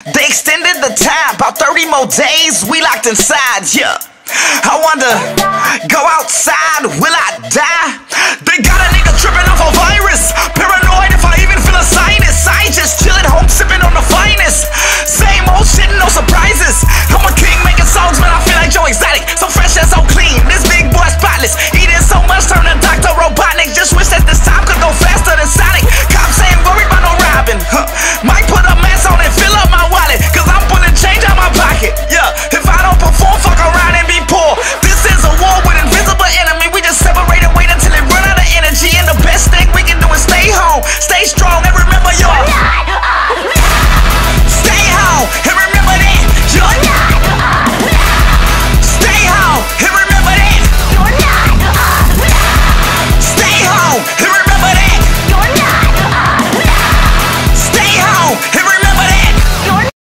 They extended the time, about 30 more days, we locked inside, yeah. I wonder, go outside, will I die? They got a nigga tripping off a virus, paranoid if I even feel a sinus. I ain't just chillin' home sippin' on the finest.